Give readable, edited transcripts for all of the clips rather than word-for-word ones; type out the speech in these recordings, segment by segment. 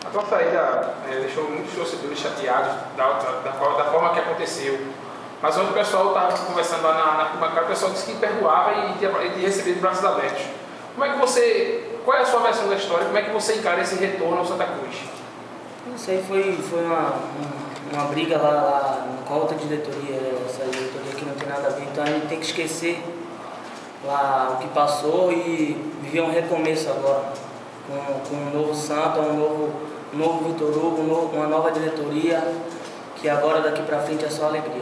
A tua saída deixou muitos torcedores chateados da forma que aconteceu. Mas ontem o pessoal estava conversando lá na arquibancada, o pessoal disse que perdoava e ia receber de braços abertos. Qual é a sua versão da história? Como é que você encara esse retorno ao Santa Cruz? Isso aí foi uma briga lá com a outra diretoria, essa diretoria que não tem nada a ver, então a gente tem que esquecer lá o que passou e viver um recomeço agora, com um novo Santa, um novo Vitor Hugo, uma nova diretoria, que agora daqui pra frente é só alegria.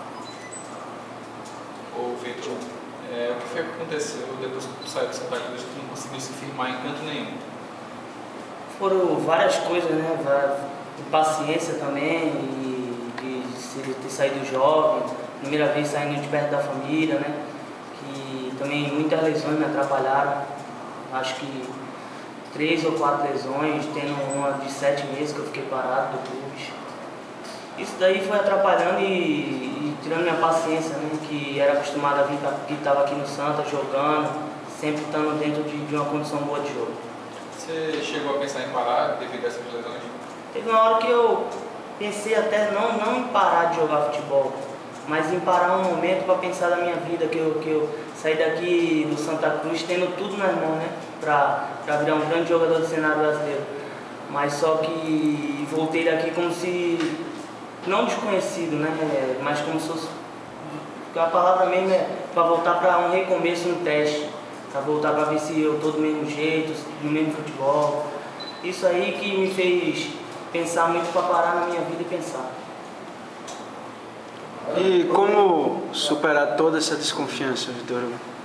Ô Vitor, o que foi que aconteceu depois que tu saiu de Santa Cruz que não conseguiu se firmar em canto nenhum? Foram várias coisas, né? Paciência também, de ter saído jovem, primeira vez saindo de perto da família, né? Que também muitas lesões me atrapalharam, acho que 3 ou 4 lesões, tendo uma de 7 meses que eu fiquei parado do clube. Isso daí foi atrapalhando e tirando minha paciência, né? Que era acostumado a vir, que estava aqui no Santa jogando, sempre estando dentro de uma condição boa de jogo. Você chegou a pensar em parar devido a essas lesões? Teve uma hora que eu pensei até não em parar de jogar futebol, mas em parar um momento para pensar na minha vida, que eu saí daqui do Santa Cruz tendo tudo nas mãos, né? Para virar um grande jogador do cenário brasileiro. Mas só que voltei daqui como se, não desconhecido, né? Mas como se fosse, a palavra mesmo é para voltar para um recomeço, um teste. Para voltar para ver se eu estou do mesmo jeito, no mesmo futebol. Isso aí que me fez pensar muito para parar na minha vida e pensar. E como superar toda essa desconfiança, Vitor?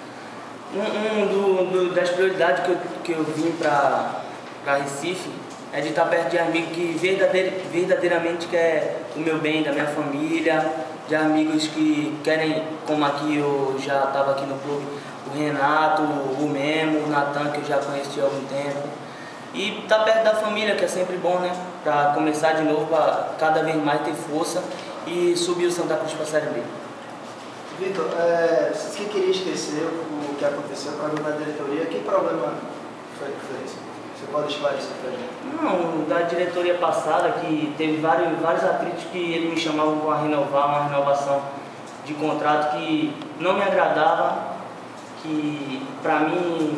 Das prioridades que eu vim para Recife é de estar perto de amigos que verdadeiramente querem o meu bem, da minha família, de amigos que querem, como aqui eu já estava aqui no clube, o Renato, o Memo, o Natan, que eu já conheci há algum tempo. E estar perto da família, que é sempre bom, né? Para começar de novo, para cada vez mais ter força e subir o Santa Cruz para a Série B. Vitor, você queria esquecer o que aconteceu com a diretoria, que problema foi esse? Você pode esclarecer para a gente? Não, da diretoria passada, que teve vários atritos que eles me chamavam para uma renovação de contrato que não me agradava, que para mim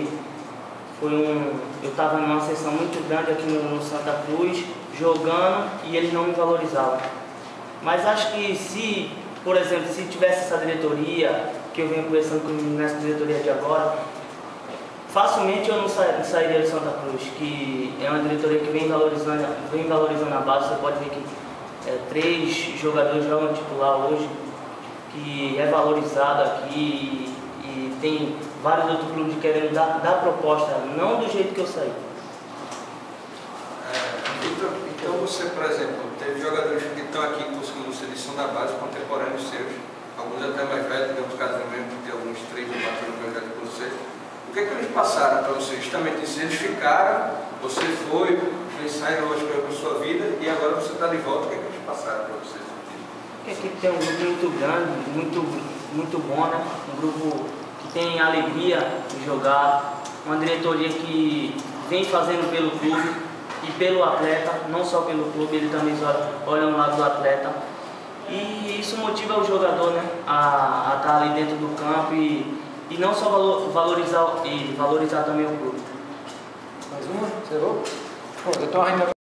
eu estava numa sessão muito grande aqui no Santa Cruz, jogando, e eles não me valorizavam. Mas acho que se, por exemplo, se tivesse essa diretoria, que eu venho conversando nessa diretoria de agora, facilmente eu não sairia do Santa Cruz, que é uma diretoria que vem valorizando a base. Você pode ver que 3 jogadores jogam titular hoje, que é valorizado aqui e tem vários outros clubes querendo dar proposta, não do jeito que eu saí. Então você, por exemplo, teve jogadores que estão aqui conseguindo seleção da base, contemporâneos seus, alguns até mais velhos, digamos o caso mesmo, que tem alguns 3 ou 4 anos mais velhos que você. O que é que eles passaram para você? Justamente isso, eles ficaram, você foi, pensar em outras coisas para a sua vida e agora você está de volta, o que é que eles passaram para você? Porque aqui tem um grupo muito grande, muito bom, né? Um grupo que tem alegria de jogar, uma diretoria que vem fazendo pelo clube e pelo atleta, não só pelo clube, ele também olha no lado do atleta. E isso motiva o jogador, né? A estar ali dentro do campo e não só valorizar ele, valorizar também o clube. Mais uma? Zerou? Pronto, então a